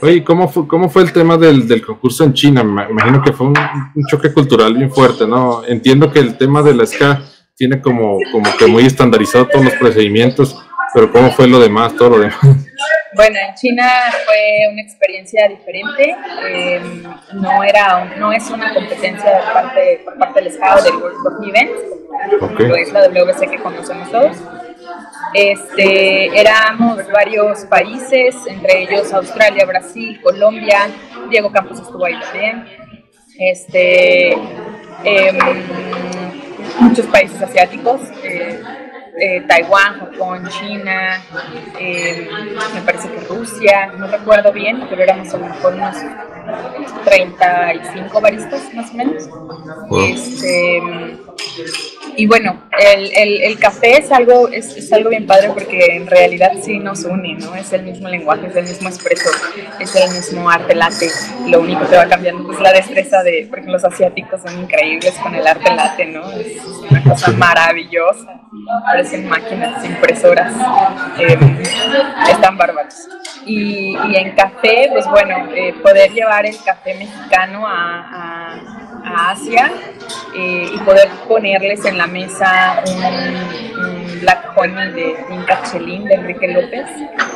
Oye, cómo fue el tema del concurso en China? Me imagino que fue un choque cultural bien fuerte, ¿no? Entiendo que el tema de la ska tiene como que muy estandarizado todos los procedimientos, pero ¿cómo fue lo demás, todo lo demás? Bueno, en China fue una experiencia diferente. No es una competencia por parte del ska o del World Cup Event, Okay. como es la WBC que conocemos todos. Éramos varios países, entre ellos Australia, Brasil, Colombia. Diego Campos estuvo ahí también. Muchos países asiáticos. Taiwán, Japón, China, me parece que Rusia, no recuerdo bien, pero éramos a lo mejor unos 35 baristas más o menos. Y bueno, el café es algo bien padre porque en realidad sí nos une, ¿no? Es el mismo lenguaje, es el mismo espresso, es el mismo arte latte. Lo único que va cambiando es la destreza porque los asiáticos son increíbles con el arte latte, ¿no? Es una cosa maravillosa. Parecen máquinas impresoras, están bárbaros. Y en café, pues bueno, poder llevar el café mexicano a Asia y poder ponerles en la mesa un Black Honey de Inca Chelín de Enrique López,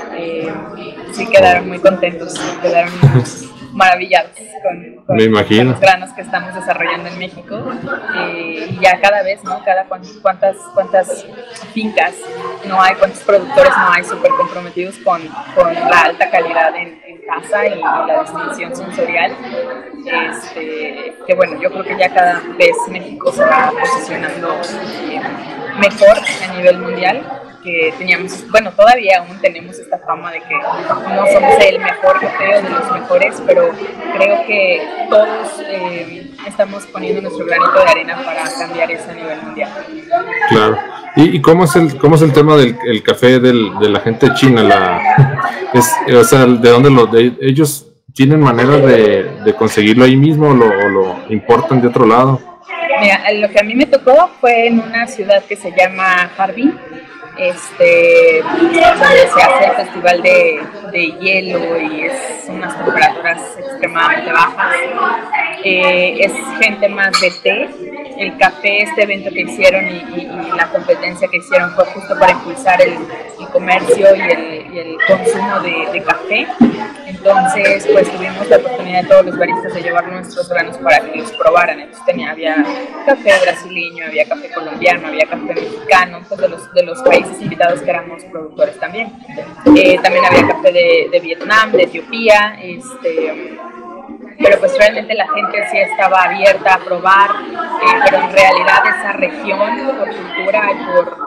sí quedaron muy contentos, quedaron maravillados con los granos que estamos desarrollando en México, y ya cada vez, ¿no? Cuántas fincas no hay, cuántos productores no hay súper comprometidos con la alta calidad en casa y la distinción sensorial, que bueno, yo creo que ya cada vez México se va posicionando mejor a nivel mundial. Que teníamos, bueno, todavía aún tenemos esta fama de que no somos el mejor café o de los mejores, pero creo que todos estamos poniendo nuestro granito de arena para cambiar eso a nivel mundial. Claro. ¿Y cómo es el tema del café de la gente china? O sea, ¿de dónde ellos tienen manera de conseguirlo ahí mismo o lo importan de otro lado? Mira, lo que a mí me tocó fue en una ciudad que se llama Harbin, donde se hace el festival de hielo y es unas temperaturas extremadamente bajas. Es gente más de té. El café, este evento que hicieron y la competencia que hicieron fue justo para impulsar el comercio y el consumo de café. Entonces, pues tuvimos la oportunidad de todos los baristas de llevar nuestros granos para que los probaran. Entonces había café brasileño, había café colombiano, había café mexicano, pues de los países invitados que éramos productores también. También había café de Vietnam, de Etiopía, pero pues realmente la gente sí estaba abierta a probar, pero en realidad esa región por cultura y por...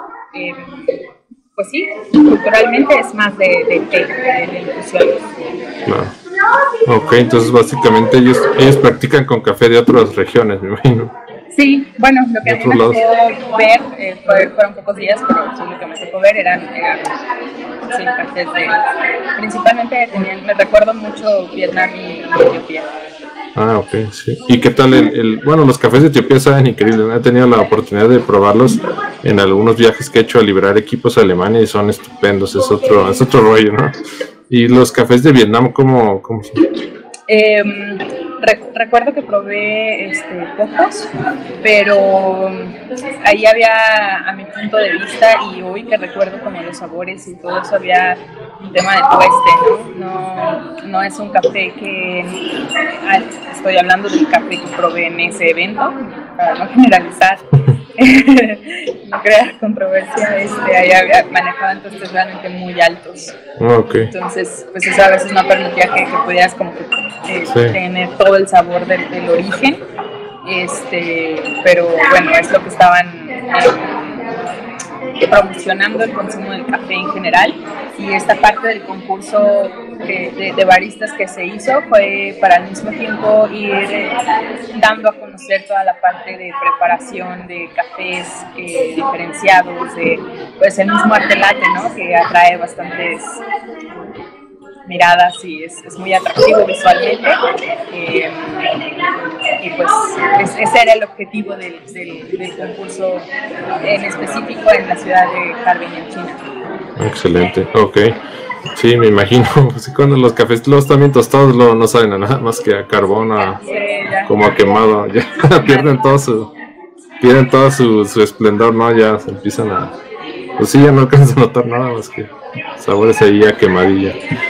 pues sí, culturalmente es más de infusiones. Claro. Ok, entonces básicamente ellos practican con café de otras regiones, me imagino. Sí, bueno, lo que a mí me tocó ver, fueron pocos días, pero sí, lo que me tocó ver eran sí, cafés principalmente me recuerdo mucho Vietnam y Etiopía. Ah, ok, sí. ¿Y qué tal bueno, los cafés de Etiopía saben increíbles? He tenido la oportunidad de probarlos en algunos viajes que he hecho a liberar equipos a Alemania y son estupendos, es otro rollo, ¿no? ¿Y los cafés de Vietnam cómo son? Recuerdo que probé pocos, pero ahí había, a mi punto de vista, y hoy que recuerdo como los sabores y todo eso, había un tema de tueste, ¿no? No es un café que... estoy hablando del café que probé en ese evento, para no generalizar. No crear controversia, ahí manejaban tostes realmente muy altos. Okay. Entonces, pues eso a veces no permitía que pudieras como que sí, tener todo el sabor del origen, pero bueno, es lo que estaban promocionando el consumo del café en general, y esta parte del concurso de baristas que se hizo fue para al mismo tiempo ir dando a conocer toda la parte de preparación de cafés diferenciados, pues el mismo arte latte, ¿no? Que atrae bastantes miradas y es muy atractivo visualmente, y pues ese era el objetivo del concurso en específico en la ciudad de Harbin, en China. Excelente, ok. Sí, me imagino. Sí, cuando los cafés los también tostados luego no saben a nada más que a carbón, Sí, ya. como a quemado. Ya pierden todo su esplendor, ¿no? Ya se empiezan a... Pues sí, ya no alcanzan a notar nada más que sabores ahí a quemadilla.